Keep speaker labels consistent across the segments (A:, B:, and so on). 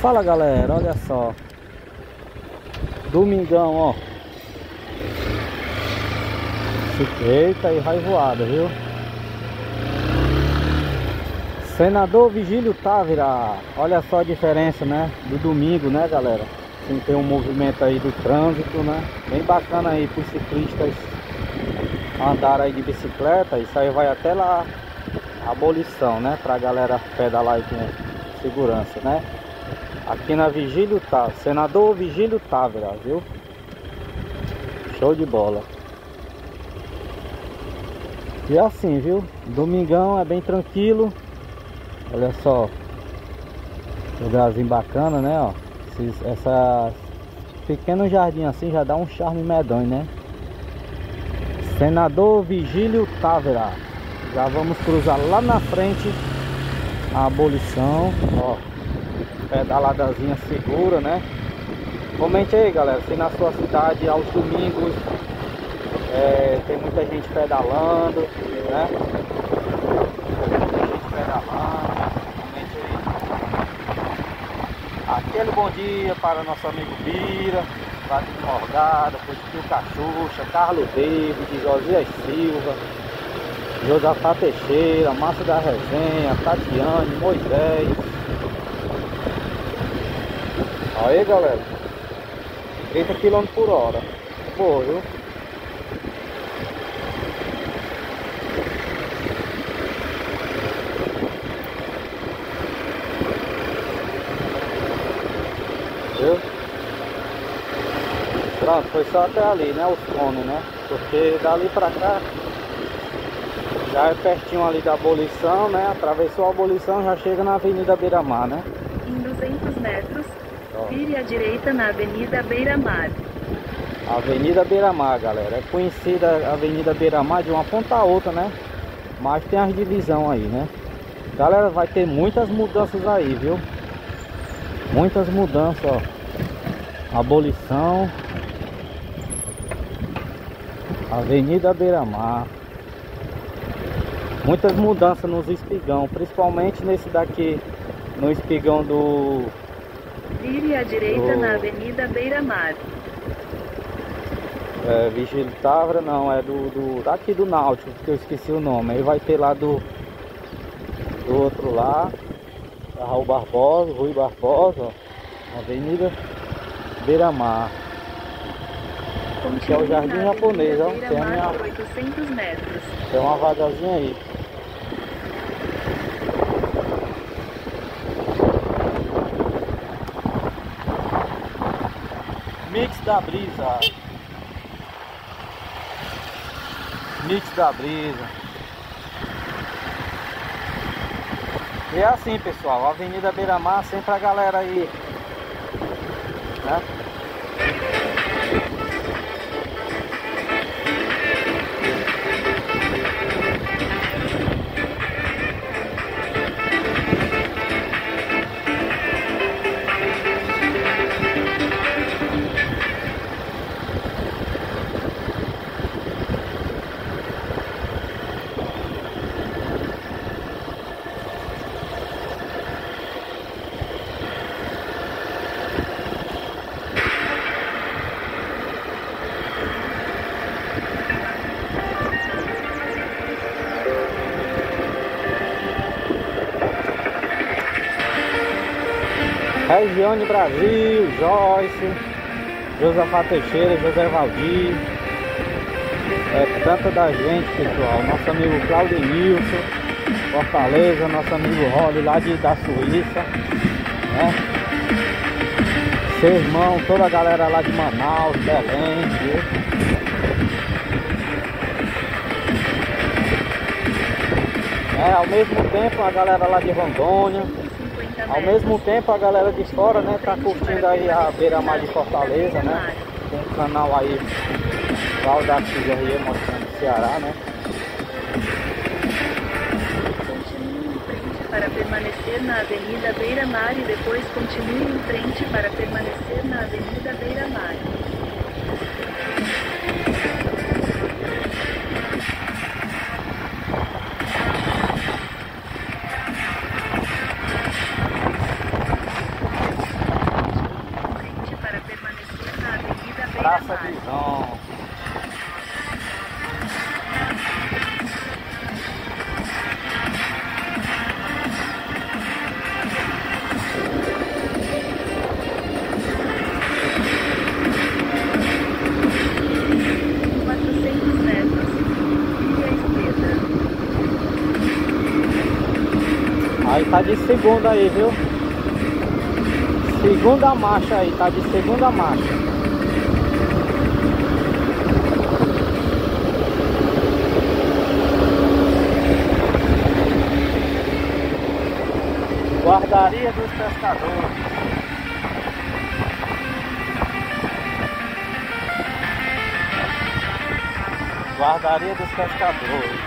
A: Fala galera, olha só. Domingão, ó. Eita, e vai voada, viu? Senador Vigílio Távera. Olha só a diferença, né? Do domingo, né, galera? Tem que ter um movimento aí do trânsito, né? Bem bacana aí para os ciclistas andar aí de bicicleta. Isso aí vai até lá a abolição, né? Pra galera pedalar aí com segurança, né? Aqui na Vigílio Távera, Senador Vigílio Távera, viu? Show de bola. E assim, viu? Domingão é bem tranquilo. Olha só, lugarzinho bacana, né? Ó, essa pequeno jardim assim já dá um charme medonho, né? Senador Vigílio Távera. Já vamos cruzar lá na frente a abolição, ó. Pedaladazinha segura, né? Comente aí, galera, se na sua cidade aos domingos tem muita gente pedalando, né? Muita gente pedalando. Comente aí. Aquele bom dia para nosso amigo Bira, Vladimir Morgado, Positivo Cachucha, Carlos David, Josias Silva, Josafá Teixeira, Márcio da Resenha, Tatiane, Moisés. Aí galera, 30 km por hora. Boa, viu? Viu? Pronto, foi só até ali, né? Os cones, né? Porque dali pra cá já é pertinho ali da abolição, né? Atravessou a abolição, já chega na Avenida Beira-Mar, né?
B: Em 200 metros, vire à direita na Avenida Beira-Mar.
A: Avenida Beira-Mar, galera. É conhecida a Avenida Beira-Mar de uma ponta a outra, né? Mas tem as divisões aí, né? Galera, vai ter muitas mudanças aí, viu? Muitas mudanças, ó. Abolição. Avenida Beira-Mar. Muitas mudanças nos espigão, principalmente nesse daqui, no espigão do...
B: Vire à direita na Avenida Beira-Mar.
A: Vigílio Távera, não, é daqui do Náutico, que eu esqueci o nome. Aí vai ter lá do outro lá, da Raul Barbosa, Rui Barbosa, ó, Avenida Beira-Mar. Que é o Jardim Japonês, ó. Tem,
B: 800 metros.
A: Tem uma vagazinha aí. Mix da brisa. Mix da brisa. E é assim, pessoal, a Avenida Beira-Mar sempre a galera aí, né? Regiane Brasil, Joyce, Josafá Teixeira, José Valdir. É tanta da gente, pessoal. Nosso amigo Claudio Nilson, Fortaleza, nosso amigo Rolly lá da Suíça, né? Seu irmão, toda a galera lá de Manaus, Belém, viu? Ao mesmo tempo a galera lá de Rondônia. Ao mesmo tempo a galera de fora, né, tá curtindo aí a Beira-Mar de Fortaleza, né? Tem um canal aí, Valdax GRE, mostrando o Ceará, né?
B: Continue em frente para permanecer na Avenida Beira-Mar e depois continue em frente para permanecer na Avenida Beira-Mar.
A: essa visão.
B: Aí
A: tá de segunda aí, viu? Segunda marcha aí, tá de segunda marcha. Guardaria dos pescadores. Guardaria dos pescadores.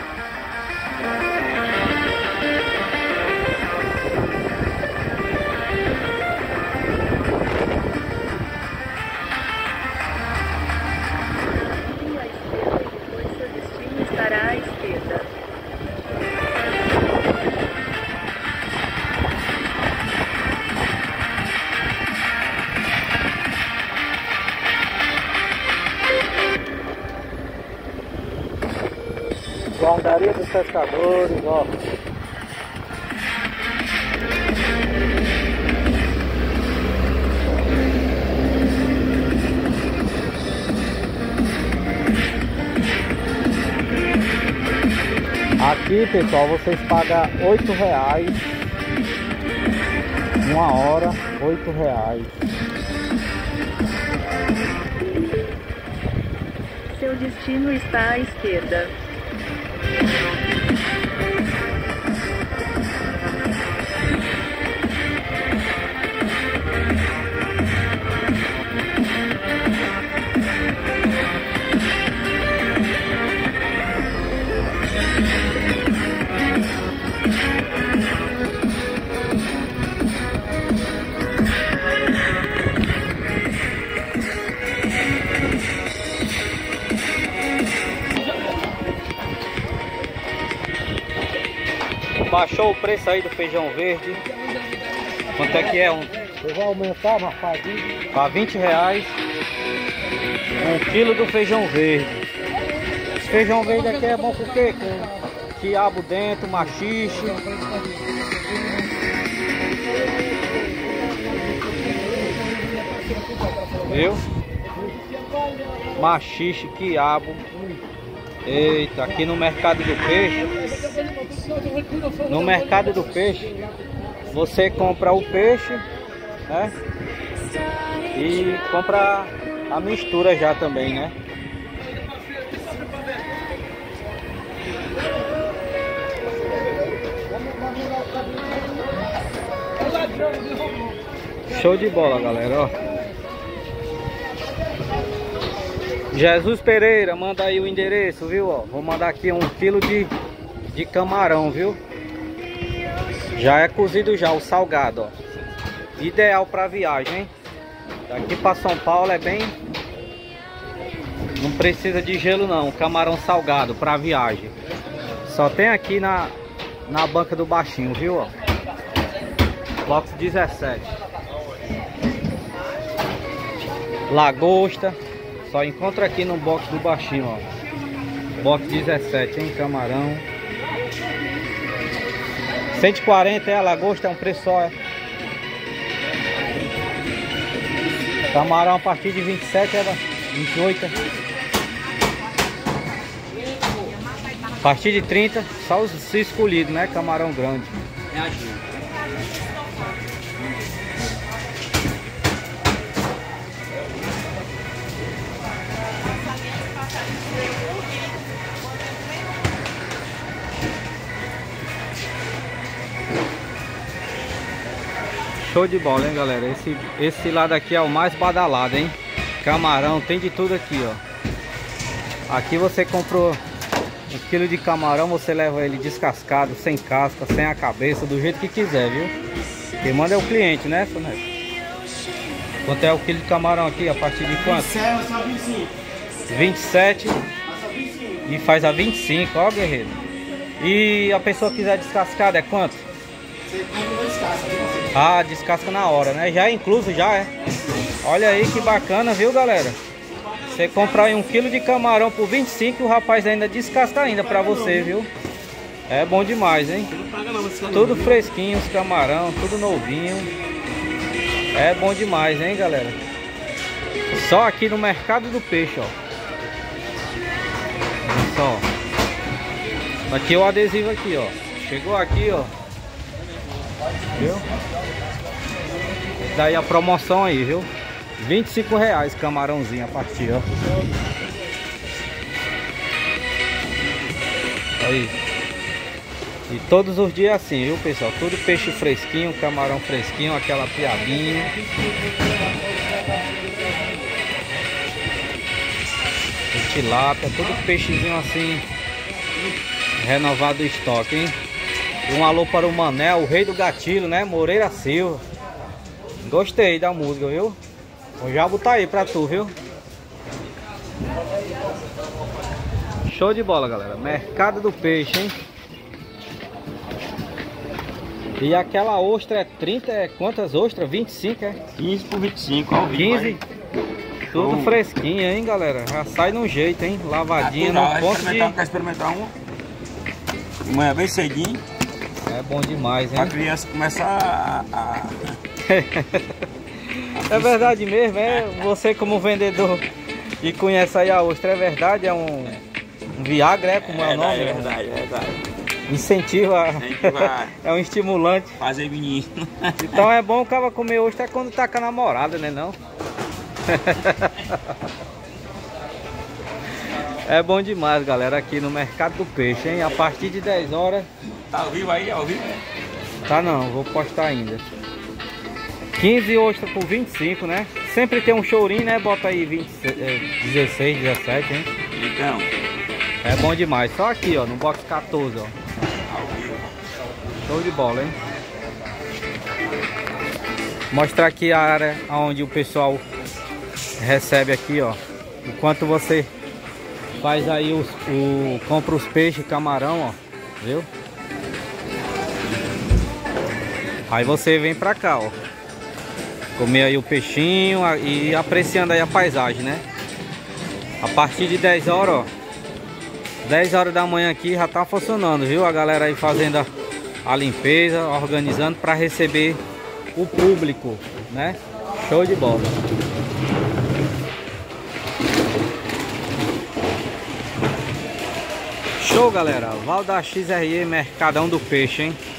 B: Estará à esquerda.
A: Guardaria dos pescadores, ó. Aqui, pessoal, vocês pagam R$8 uma hora, R$8.
B: Seu destino está à esquerda.
A: Baixou o preço aí do feijão verde. Quanto é que é?
C: Eu vou aumentar uma fadinha.
A: Para R$20. 1 quilo do feijão verde. Esse feijão verde aqui é bom porque com quiabo dentro, machixe. Viu? Machixe, quiabo. Eita, aqui no mercado do peixe. No mercado do peixe, você compra o peixe, né? E compra a mistura já também, né? Show de bola, galera, ó. Jesus Pereira, manda aí o endereço, viu? Ó, vou mandar aqui 1 quilo de camarão, viu? Já é cozido já, o salgado, ó. Ideal para viagem, hein? Daqui para São Paulo é bem... Não precisa de gelo não, camarão salgado para viagem. Só tem aqui na banca do baixinho, viu? Ó. Box 17. Lagosta. Só encontra aqui no box do baixinho, ó. Box 17, hein? Camarão. 140 é a lagosta, é um preço só, é. Camarão a partir de 27 é 28. A partir de 30, só os escolhidos, né? Camarão grande. É a Gil. Show de bola, hein, galera? Esse lado aqui é o mais badalado, hein? Camarão, tem de tudo aqui, ó. Aqui você comprou 1 quilo de camarão, você leva ele descascado, sem casca, sem a cabeça, do jeito que quiser, viu? Quem manda é o cliente, né, Soneto? Quanto é o quilo de camarão aqui? A partir de quanto? 27 e faz a 25, ó, guerreiro. E a pessoa quiser descascado é quanto? Você compra descasca. Ah, descasca na hora, né? Já é incluso, já é. Olha aí que bacana, viu, galera? Você comprar aí 1 kg de camarão por 25, o rapaz ainda descasca ainda pra você, viu? É bom demais, hein? Tudo fresquinho, os camarão, tudo novinho. É bom demais, hein, galera? Só aqui no Mercado do Peixe, ó. Olha só. Aqui é o adesivo aqui, ó. Chegou aqui, ó. Viu? Daí a promoção aí, viu? R$25 camarãozinho a partir, ó. Aí. E todos os dias assim, viu, pessoal? Tudo peixe fresquinho, camarão fresquinho, aquela piabinha. E tilápia, tudo peixezinho assim, renovado o estoque, hein? E um alô para o Manel, o rei do gatilho, né? Moreira Silva. Gostei da música, viu? Vou já botar aí pra tu, viu? Show de bola, galera. Mercado do Peixe, hein? E aquela ostra é 30, é quantas ostras? 25, é?
D: 15 por 25, ó.
A: 15? Tudo fresquinho, hein, galera? Já sai no jeito, hein? Lavadinha, no ponto de...
D: Quer experimentar uma? Amanhã bem cedinho.
A: É bom demais, hein?
D: Pra criança começar a...
A: É verdade mesmo, é? Você como vendedor e conhece aí a ostra, é verdade? É um Viagra, é como é o nome?
D: É verdade.
A: Incentiva. É um estimulante.
D: Fazer menino.
A: Então é bom o cara comer ostra quando tá com a namorada, né não? É bom demais, galera, aqui no Mercado do Peixe, hein? A partir de 10 horas.
D: Tá ao vivo aí, ao vivo?
A: Tá não, vou postar ainda. 15 ostras por 25, né? Sempre tem um chorinho, né? Bota aí 16, 17, hein?
D: Então.
A: É bom demais. Só aqui, ó, no box 14, ó. Show de bola, hein? Mostrar aqui a área onde o pessoal recebe aqui, ó. Enquanto você faz aí compra os peixes, camarão, ó. Viu? Aí você vem pra cá, ó. Comer aí o peixinho e apreciando aí a paisagem, né? A partir de 10 horas, ó. 10 horas da manhã aqui já tá funcionando, viu? A galera aí fazendo a limpeza, organizando para receber o público, né? Show de bola. Show, galera. Val da XRE, Mercadão do Peixe, hein?